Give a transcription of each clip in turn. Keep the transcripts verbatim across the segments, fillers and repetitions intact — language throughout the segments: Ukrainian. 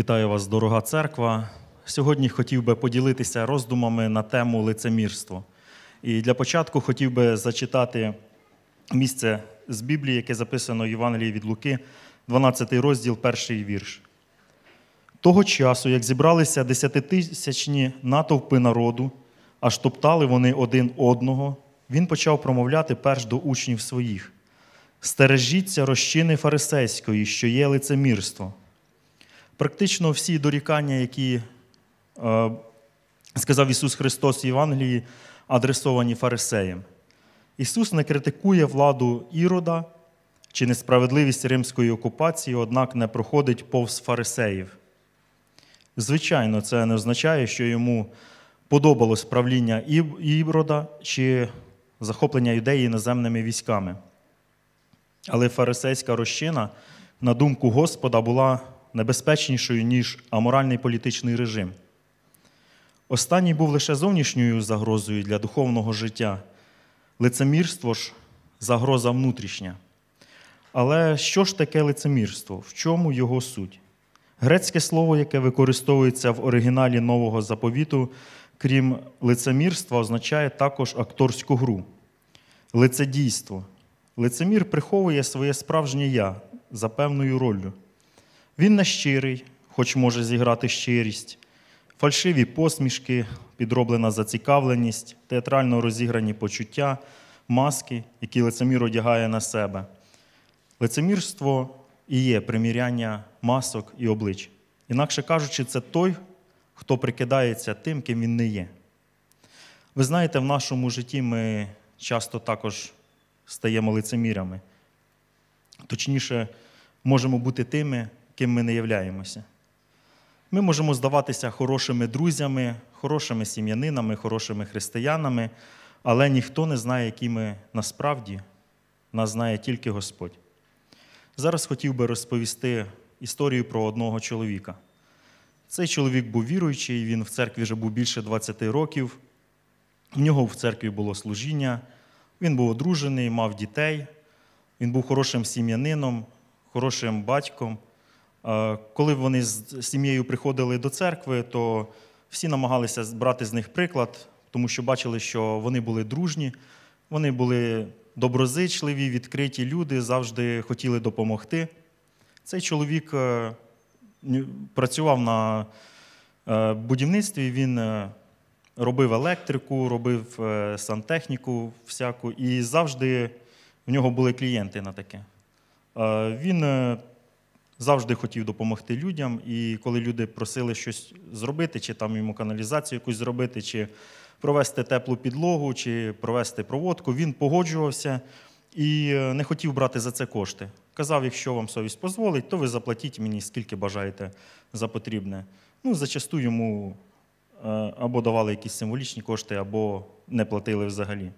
Вітаю вас, дорога церква. Сьогодні хотів би поділитися роздумами на тему лицемірство. І для початку хотів би зачитати місце з Біблії, яке записано в Євангелії від Луки, дванадцятий розділ, перший вірш. Того часу, як зібралися десятитисячні натовпи народу, аж топтали вони один одного, він почав промовляти перш до учнів своїх. «Стережіться розчини фарисейської, що є лицемірство». Практично всі дорікання, які е, сказав Ісус Христос в Євангелії, адресовані фарисеям. Ісус не критикує владу Ірода чи несправедливість римської окупації, однак не проходить повз фарисеїв. Звичайно, це не означає, що йому подобалось правління Ірода чи захоплення юдеї іноземними військами. Але фарисейська розчина, на думку Господа, була небезпечнішою, ніж аморальний політичний режим. Останній був лише зовнішньою загрозою для духовного життя. Лицемірство ж – загроза внутрішня. Але що ж таке лицемірство? В чому його суть? Грецьке слово, яке використовується в оригіналі Нового Заповіту, крім лицемірства, означає також акторську гру. Лицедійство. Лицемір приховує своє справжнє «я» за певною роллю. Він не щирий, хоч може зіграти щирість, фальшиві посмішки, підроблена зацікавленість, театрально розіграні почуття, маски, які лицемір одягає на себе. Лицемірство і є приміряння масок і облич. Інакше кажучи, це той, хто прикидається тим, ким він не є. Ви знаєте, в нашому житті ми часто також стаємо лицемірями. Точніше, можемо бути тими, ким ми не являємося. Ми можемо здаватися хорошими друзями, хорошими сім'янинами, хорошими християнами, але ніхто не знає, які ми насправді, нас знає тільки Господь. Зараз хотів би розповісти історію про одного чоловіка. Цей чоловік був віруючий, він в церкві вже був більше двадцяти років. В нього в церкві було служіння, він був одружений, мав дітей, він був хорошим сім'янином, хорошим батьком. Коли вони з сім'єю приходили до церкви, то всі намагалися брати з них приклад, тому що бачили, що вони були дружні, вони були доброзичливі, відкриті люди, завжди хотіли допомогти. Цей чоловік працював на будівництві, він робив електрику, робив сантехніку всяку, і завжди в нього були клієнти на таке. Він завжди хотів допомогти людям, і коли люди просили щось зробити, чи там йому каналізацію якусь зробити, чи провести теплу підлогу, чи провести проводку, він погоджувався і не хотів брати за це кошти. Казав, якщо вам совість дозволить, то ви заплатіть мені, скільки бажаєте за потрібне. Ну, зачасту йому або давали якісь символічні кошти, або не платили взагалі.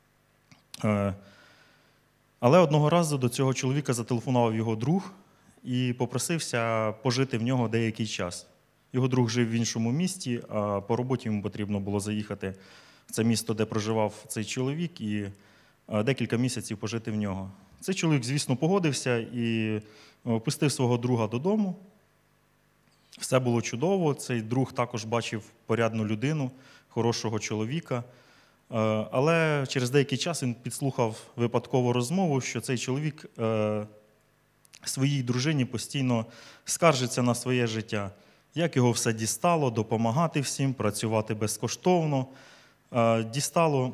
Але одного разу до цього чоловіка зателефонував його друг і попросився пожити в нього деякий час. Його друг жив в іншому місті, а по роботі йому потрібно було заїхати в це місто, де проживав цей чоловік, і декілька місяців пожити в нього. Цей чоловік, звісно, погодився і пустив свого друга додому. Все було чудово, цей друг також бачив порядну людину, хорошого чоловіка. Але через деякий час він підслухав випадкову розмову, що цей чоловік своїй дружині постійно скаржиться на своє життя. Як його все дістало, допомагати всім, працювати безкоштовно. Дістало,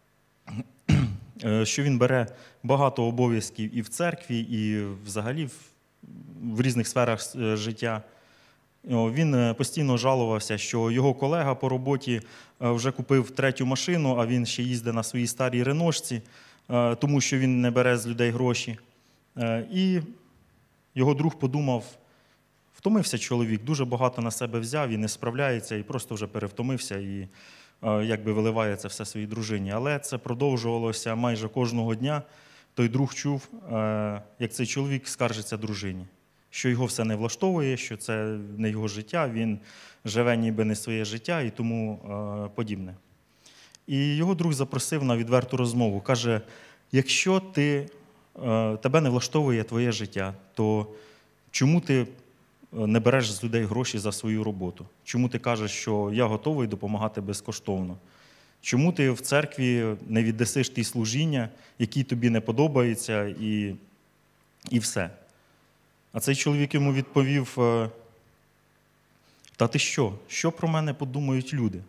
що він бере багато обов'язків і в церкві, і взагалі в різних сферах життя. Він постійно жалувався, що його колега по роботі вже купив третю машину, а він ще їздить на своїй старій реношці, тому що він не бере з людей гроші. І його друг подумав, втомився чоловік, дуже багато на себе взяв і не справляється, і просто вже перевтомився, і якби виливає це все своїй дружині. Але це продовжувалося майже кожного дня. Той друг чув, як цей чоловік скаржиться дружині, що його все не влаштовує, що це не його життя, він живе ніби не своє життя і тому подібне. І його друг запросив на відверту розмову. Каже, якщо ти, тебе не влаштовує твоє життя, то чому ти не береш з людей гроші за свою роботу? Чому ти кажеш, що я готовий допомагати безкоштовно? Чому ти в церкві не віддасиш ті служіння, які тобі не подобаються, і, і все? А цей чоловік йому відповів: та ти що? Що про мене подумають люди?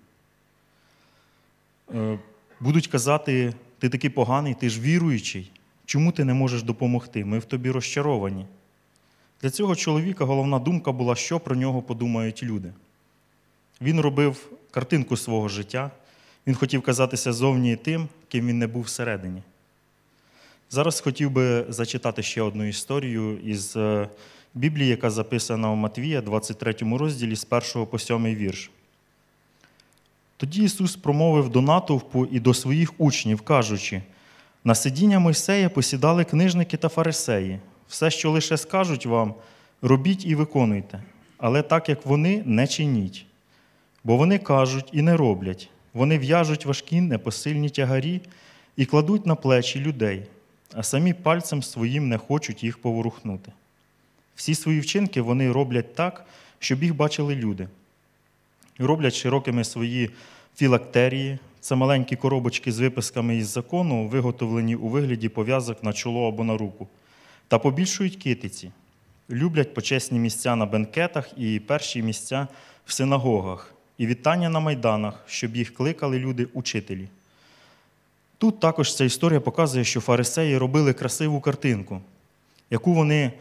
Будуть казати, ти такий поганий, ти ж віруючий. Чому ти не можеш допомогти? Ми в тобі розчаровані. Для цього чоловіка головна думка була, що про нього подумають люди. Він робив картинку свого життя, він хотів казатися зовні тим, ким він не був всередині. Зараз хотів би зачитати ще одну історію із Біблії, яка записана у Матвія, двадцять третьому розділі, з першого по сьомий вірш. Тоді Ісус промовив до натовпу і до своїх учнів, кажучи: «На сидіння Мойсея посідали книжники та фарисеї. Все, що лише скажуть вам, робіть і виконуйте, але так, як вони, не чиніть. Бо вони кажуть і не роблять. Вони в'яжуть важкі непосильні тягарі і кладуть на плечі людей, а самі пальцем своїм не хочуть їх поворухнути. Всі свої вчинки вони роблять так, щоб їх бачили люди. Роблять широкими свої філактерії, це маленькі коробочки з виписками із закону, виготовлені у вигляді пов'язок на чоло або на руку, та побільшують китиці. Люблять почесні місця на бенкетах і перші місця в синагогах, і вітання на майданах, щоб їх кликали люди учителі». Тут також ця історія показує, що фарисеї робили красиву картинку, яку вони,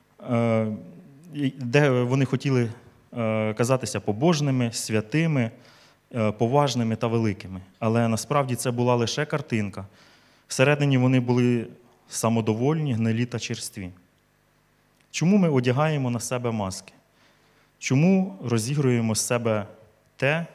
де вони хотіли казатися побожними, святими, поважними та великими. Але насправді це була лише картинка. Всередині вони були самодовольні, гнилі та черстві. Чому ми одягаємо на себе маски? Чому розігруємо з себе те,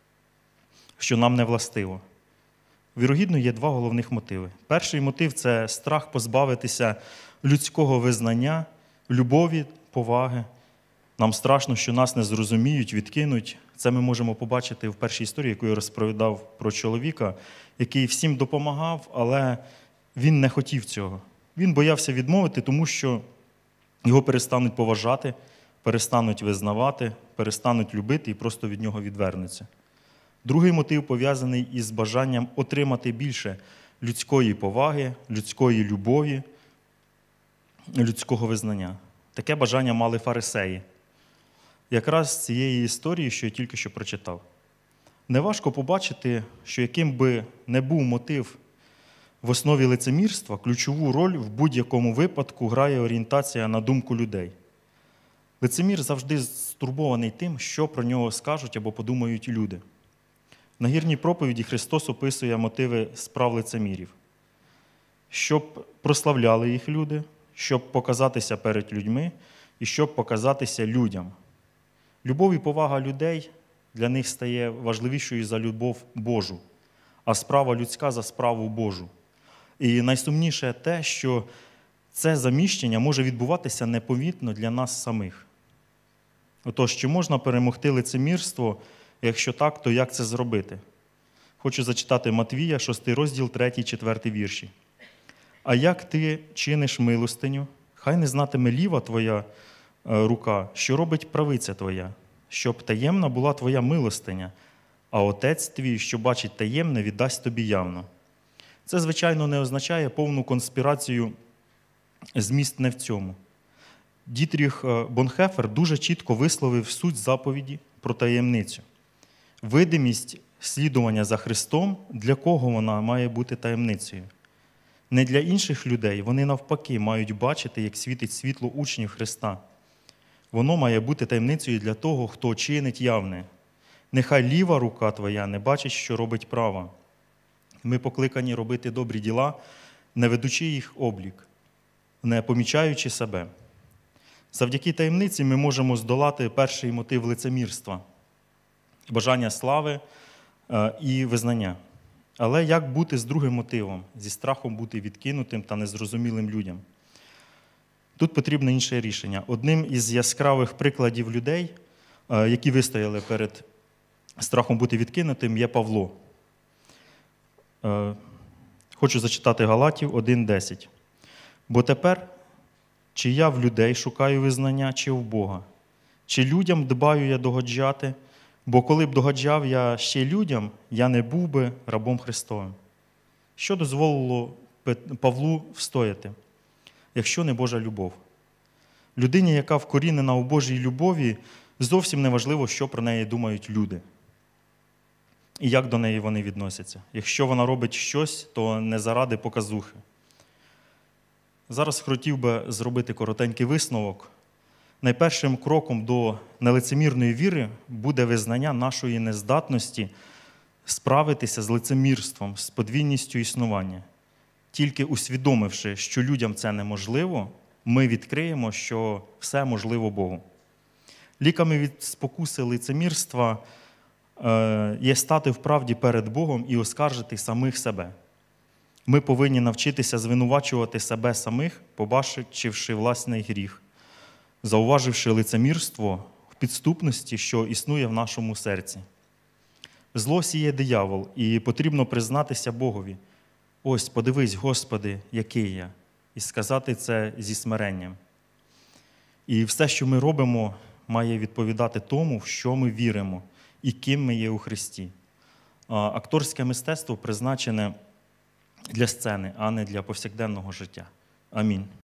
що нам не властиво? Вірогідно, є два головних мотиви. Перший мотив – це страх позбавитися людського визнання, любові, поваги. Нам страшно, що нас не зрозуміють, відкинуть. Це ми можемо побачити в першій історії, яку я розповідав про чоловіка, який всім допомагав, але він не хотів цього. Він боявся відмовити, тому що його перестануть поважати, перестануть визнавати, перестануть любити і просто від нього відвернуться. Другий мотив пов'язаний із бажанням отримати більше людської поваги, людської любові, людського визнання. Таке бажання мали фарисеї. Якраз з цієї історії, що я тільки що прочитав. Неважко побачити, що яким би не був мотив в основі лицемірства, ключову роль в будь-якому випадку грає орієнтація на думку людей. Лицемір завжди стурбований тим, що про нього скажуть або подумають люди. В нагірній проповіді Христос описує мотиви справ лицемірів. Щоб прославляли їх люди, щоб показатися перед людьми і щоб показатися людям. Любов і повага людей для них стає важливішою за любов Божу, а справа людська за справу Божу. І найсумніше те, що це заміщення може відбуватися непомітно для нас самих. Отож, чи можна перемогти лицемірство? Якщо так, то як це зробити? Хочу зачитати Матвія, шостий розділ, третій, четвертий вірші. «А як ти чиниш милостиню, хай не знатиме ліва твоя рука, що робить правиця твоя, щоб таємна була твоя милостиня, а Отець твій, що бачить таємне, віддасть тобі явно». Це, звичайно, не означає повну конспірацію, зміст не в цьому. Дітріх Бонхефер дуже чітко висловив суть заповіді про таємницю. Видимість слідування за Христом, для кого вона має бути таємницею? Не для інших людей, вони навпаки мають бачити, як світить світло учнів Христа. Воно має бути таємницею для того, хто чинить явне. Нехай ліва рука твоя не бачить, що робить права. Ми покликані робити добрі діла, не ведучи їх облік, не помічаючи себе. Завдяки таємниці ми можемо здолати перший мотив лицемірства – бажання слави і визнання. Але як бути з другим мотивом – зі страхом бути відкинутим та незрозумілим людям? Тут потрібно інше рішення. Одним із яскравих прикладів людей, які вистояли перед страхом бути відкинутим, є Павло. Хочу зачитати Галатів один десять. «Бо тепер, чи я в людей шукаю визнання, чи в Бога? Чи людям дбаю я догоджати? Бо коли б догоджав я ще людям, я не був би рабом Христовим. Що дозволило Павлу встояти, якщо не Божа любов? Людині, яка вкорінена у Божій любові, зовсім не важливо, що про неї думають люди. І як до неї вони відносяться. Якщо вона робить щось, то не заради показухи. Зараз хотів би зробити коротенький висновок. Найпершим кроком до нелицемірної віри буде визнання нашої нездатності справитися з лицемірством, з подвійністю існування. Тільки усвідомивши, що людям це неможливо, ми відкриємо, що все можливо Богу. Ліками від спокуси лицемірства є стати в правді перед Богом і оскаржити самих себе. Ми повинні навчитися звинувачувати себе самих, побачивши власний гріх, зауваживши лицемірство в підступності, що існує в нашому серці. Зло сіє диявол, і потрібно признатися Богові. Ось, подивись, Господи, який я, і сказати це зі смиренням. І все, що ми робимо, має відповідати тому, в що ми віримо і ким ми є у Христі. Акторське мистецтво призначене для сцени, а не для повсякденного життя. Амінь.